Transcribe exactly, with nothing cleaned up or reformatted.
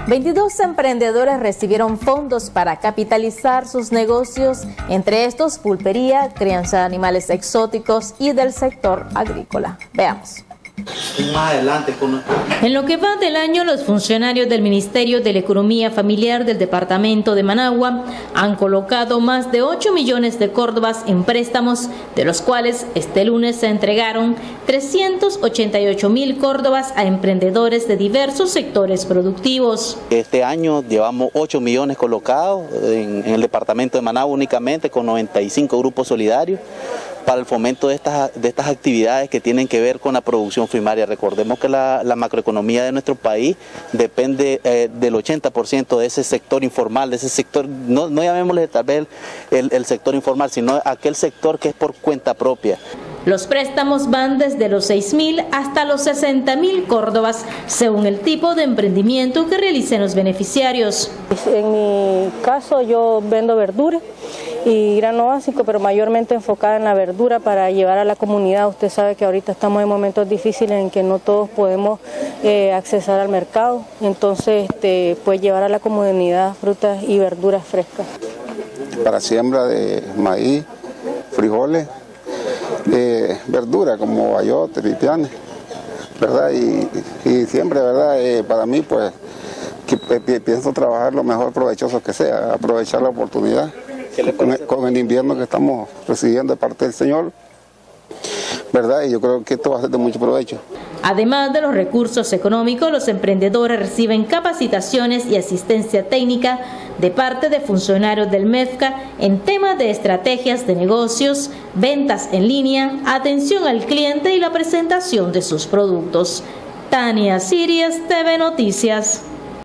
veintidós emprendedores recibieron fondos para capitalizar sus negocios, entre estos pulpería, crianza de animales exóticos y del sector agrícola. Veamos. Más adelante con... En lo que va del año, los funcionarios del Ministerio de la Economía Familiar del Departamento de Managua han colocado más de ocho millones de córdobas en préstamos, de los cuales este lunes se entregaron trescientos ochenta y ocho mil córdobas a emprendedores de diversos sectores productivos. Este año llevamos ocho millones colocados en, en el Departamento de Managua únicamente, con noventa y cinco grupos solidarios, para el fomento de estas, de estas actividades que tienen que ver con la producción primaria. Recordemos que la, la macroeconomía de nuestro país depende eh, del ochenta por ciento de ese sector informal, de ese sector, no, no llamémosle tal vez el, el sector informal, sino aquel sector que es por cuenta propia. Los préstamos van desde los seis mil hasta los sesenta mil córdobas, según el tipo de emprendimiento que realicen los beneficiarios. En mi caso yo vendo verdura y grano básico, pero mayormente enfocada en la verdura para llevar a la comunidad. Usted sabe que ahorita estamos en momentos difíciles en que no todos podemos eh, accesar al mercado, entonces este, pues llevar a la comunidad frutas y verduras frescas. Para siembra de maíz, frijoles, Eh, verdura como ayote, pipianes, ¿verdad? Y, y siempre, ¿verdad? Eh, para mí, pues, que, que, pienso trabajar lo mejor provechoso que sea, aprovechar la oportunidad con, con el invierno que estamos recibiendo de parte del Señor, ¿verdad? Y yo creo que esto va a ser de mucho provecho. Además de los recursos económicos, los emprendedores reciben capacitaciones y asistencia técnica de parte de funcionarios del MEFCA en temas de estrategias de negocios, ventas en línea, atención al cliente y la presentación de sus productos. Tania Sirias, T V Noticias.